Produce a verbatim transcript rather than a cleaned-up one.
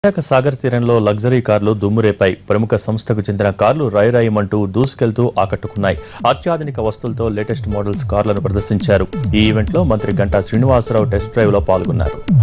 విశాఖ సాగర్ తీరంలో లగ్జరీ కార్లు దుమ్మురేపాయి. ప్రముఖ సంస్థకు చెందిన కార్లు రాయిరాయమంటూ దూసుకెళ్తూ ఆకట్టుకున్నాయి. అత్యాధునిక వస్తువులతో లేటెస్ట్ మోడల్స్ కార్లను ప్రదర్శించారు. ఈ ఈవెంట్లో మంత్రి గంటా శ్రీనివాసరావు టెస్ట్ డ్రైవ్ లో పాల్గొన్నారు.